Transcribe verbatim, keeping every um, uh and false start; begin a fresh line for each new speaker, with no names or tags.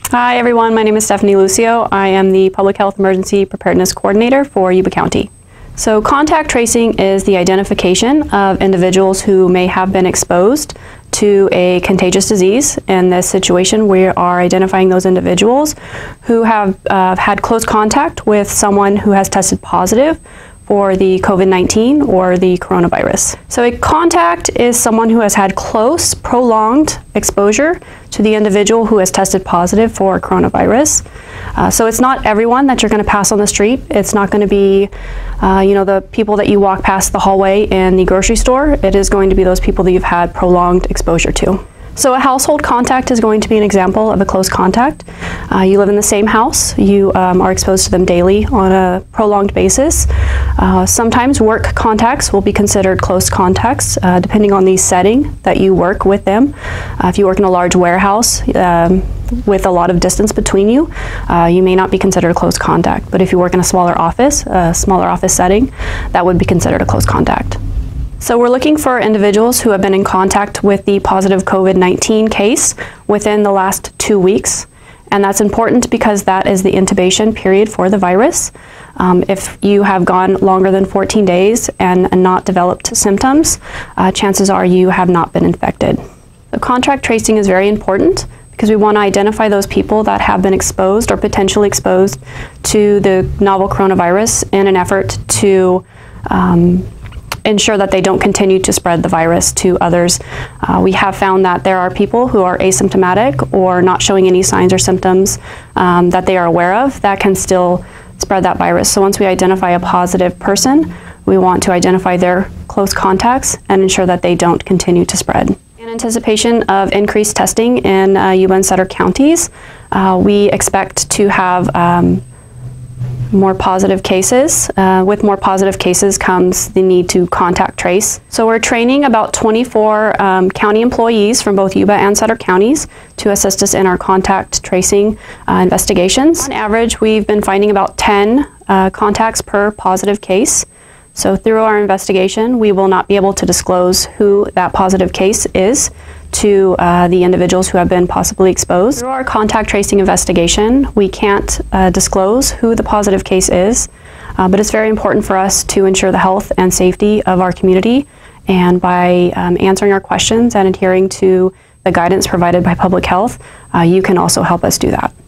Hi everyone, my name is Stephanie Lucio. I am the Public Health Emergency Preparedness Coordinator for Yuba County. So contact tracing is the identification of individuals who may have been exposed to a contagious disease. In this situation, we are identifying those individuals who have uh, had close contact with someone who has tested positive for the COVID nineteen or the coronavirus. So a contact is someone who has had close, prolonged exposure to the individual who has tested positive for coronavirus. Uh, so it's not everyone that you're going to pass on the street. It's not going to be, uh, you know, the people that you walk past the hallway in the grocery store. It is going to be those people that you've had prolonged exposure to. So a household contact is going to be an example of a close contact. Uh, you live in the same house, you um, are exposed to them daily on a prolonged basis. Uh, sometimes work contacts will be considered close contacts, uh, depending on the setting that you work with them. Uh, if you work in a large warehouse um, with a lot of distance between you, uh, you may not be considered a close contact. But if you work in a smaller office, a smaller office setting, that would be considered a close contact. So we're looking for individuals who have been in contact with the positive COVID nineteen case within the last two weeks. And that's important because that is the intubation period for the virus. Um, if you have gone longer than fourteen days and, and not developed symptoms, uh, chances are you have not been infected. The contact tracing is very important because we want to identify those people that have been exposed or potentially exposed to the novel coronavirus in an effort to um, ensure that they don't continue to spread the virus to others. Uh, we have found that there are people who are asymptomatic or not showing any signs or symptoms um, that they are aware of that can still spread that virus. So once we identify a positive person, we want to identify their close contacts and ensure that they don't continue to spread. In anticipation of increased testing in uh, Yuba-Sutter counties, uh, we expect to have um, more positive cases. Uh, with more positive cases comes the need to contact trace. So we're training about twenty-four um, county employees from both Yuba and Sutter counties to assist us in our contact tracing uh, investigations. On average, we've been finding about ten uh, contacts per positive case. So through our investigation, we will not be able to disclose who that positive case is to uh, the individuals who have been possibly exposed. Through our contact tracing investigation, we can't uh, disclose who the positive case is, uh, but it's very important for us to ensure the health and safety of our community, and by um, answering our questions and adhering to the guidance provided by public health, uh, you can also help us do that.